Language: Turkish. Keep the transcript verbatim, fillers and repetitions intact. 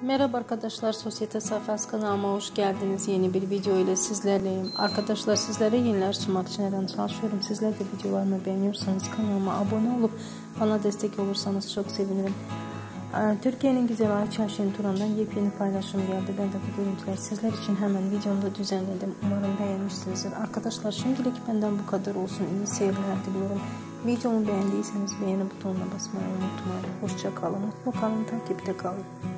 Merhaba arkadaşlar, Sosyete Sayfası kanalıma hoş geldiniz. Yeni bir video ile sizlerleyim. Arkadaşlar, sizlere yeniler sunmak için her an çalışıyorum. Sizler de videolarımı beğeniyorsanız kanalıma abone olup bana destek olursanız çok sevinirim. Türkiye'nin güzel Ayça Şenturan'dan yepyeni paylaşım geldi. Ben de bu görüntüleri sizler için hemen videomda düzenledim. Umarım beğenmişsinizdir. Arkadaşlar, şimdilik benden bu kadar olsun. İyi seyirler diliyorum. Videomu beğendiyseniz beğeni butonuna basmayı unutmayın. Hoşça kalın, mutlu kalın, takipte kalın.